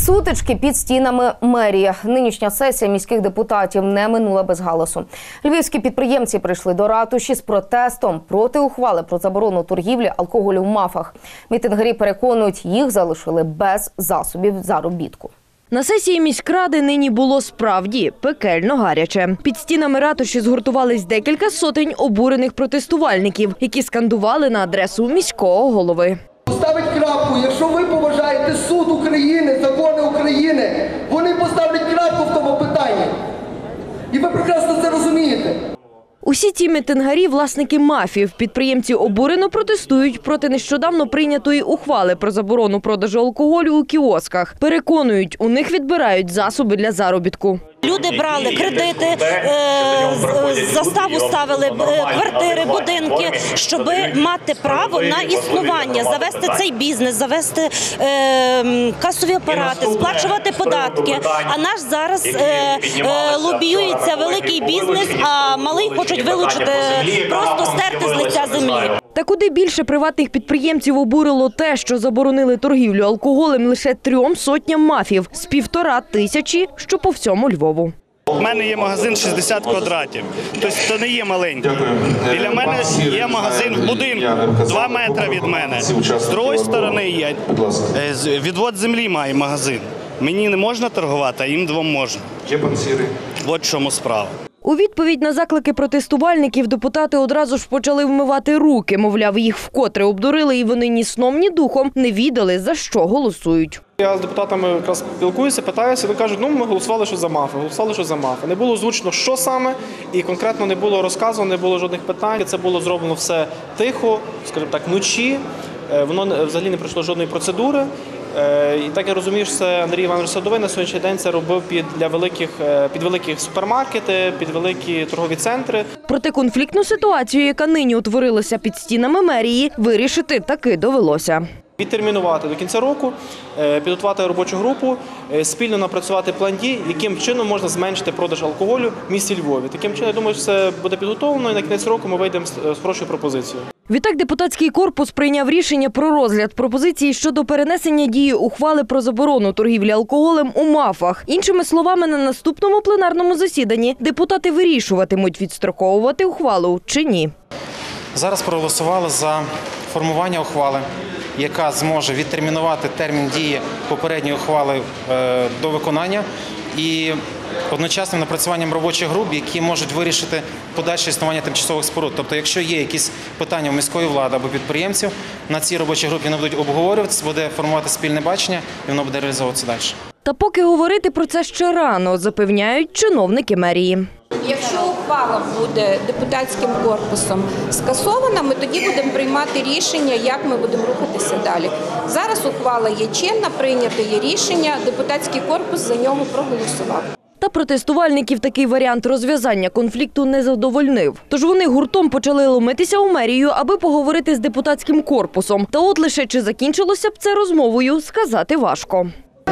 Сутички під стінами мерії. Нинішня сесія міських депутатів не минула без галасу. Львівські підприємці прийшли до ратуші з протестом проти ухвали про заборону торгівлі алкоголю в МАФах. Мітингарі переконують, їх залишили без засобів заробітку. На сесії міськради нині було справді пекельно гаряче. Під стінами ратуші згуртувались декілька сотень обурених протестувальників, які скандували на адресу міського голови. Поставить крапку, якщо ви поважаєте суд України, закони України, вони поставлять крапку в тому питанні. І ви прекрасно це розумієте. Усі ці мітингарі – власники МАФів. Підприємці обурено протестують проти нещодавно прийнятої ухвали про заборону продажу алкоголю у кіосках. Переконують, у них відбирають засоби для заробітку. Люди брали кредити, заставу ставили, квартири, будинки, щоб мати право на існування, завести цей бізнес, завести касові апарати, сплачувати податки. А наш зараз лобіюється великий бізнес, а малий хочуть вилучити, просто стерти з лиця землі. Та куди більше приватних підприємців обурило те, що заборонили торгівлю алкоголем лише 3 сотням МАФів з 1500, що по всьому Львову. У мене є магазин 60 квадратів, тобто це не є маленький. Біля мене є магазин в будинку, 2 метри від мене. З другої сторони є відвод землі має магазин. Мені не можна торгувати, а їм двом можна. Є пансіри. От в чому справа. У відповідь на заклики протестувальників депутати одразу ж почали вмивати руки. Мовляв, їх вкотре обдурили і вони ні сном, ні духом не відали, за що голосують. Я з депутатами якраз спілкуюся, питаюся, вони кажуть, ми голосували, що за МАФи, Не було озвучено, що саме, і конкретно не було розказано, не було жодних питань. Це було зроблено все тихо, скажімо так, вночі, воно взагалі не пройшло жодної процедури. І так я розумію, що це Андрій Іванович Садовий на сьогоднішній день це робив під великі супермаркети, під великі торгові центри. Проте конфліктну ситуацію, яка нині утворилася під стінами мерії, вирішити таки довелося. Відтермінувати до кінця року, підготувати робочу групу, спільно напрацювати план дій, яким чином можна зменшити продаж алкоголю в місті Львові. Таким чином, я думаю, що це буде підготовлено і на кінець року ми вийдемо з хорошою пропозицією. Відтак депутатський корпус прийняв рішення про розгляд пропозиції щодо перенесення дії ухвали про заборону торгівлі алкоголем у МАФах. Іншими словами, на наступному пленарному засіданні депутати вирішуватимуть, відстроковувати ухвалу чи ні. Зараз проголосували за формування ухвали, яка зможе відтермінувати термін дії попередньої ухвали до виконання і одночасним напрацюванням робочих груп, які можуть вирішити подальше існування тимчасових споруд. Тобто, якщо є якісь питання у міської влади або підприємців, на цій робочій групі вони будуть обговорюватися, буде формувати спільне бачення і воно буде реалізовуватися далі. Та поки говорити про це ще рано, запевняють чиновники мерії. Якщо ухвала буде депутатським корпусом скасована, ми тоді будемо приймати рішення, як ми будемо рухатися далі. Зараз ухвала є чинна, прийнято є рішення, депутатський корпус за нього проголосував. Та протестувальників такий варіант розв'язання конфлікту не задовольнив. Тож вони гуртом почали ломитися у мерію, аби поговорити з депутатським корпусом. Та от лише чи закінчилося б це розмовою, сказати важко.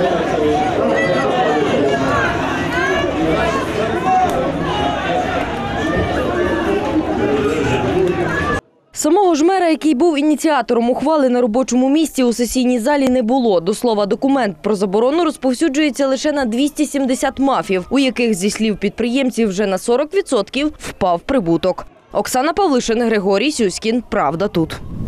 Самого ж мера, який був ініціатором ухвали на робочому місці, у сесійній залі не було. До слова, документ про заборону розповсюджується лише на 270 МАФів, у яких, зі слів підприємців, вже на 40% впав прибуток. Оксана Павлишин, Григорій Сюськін. Правда тут.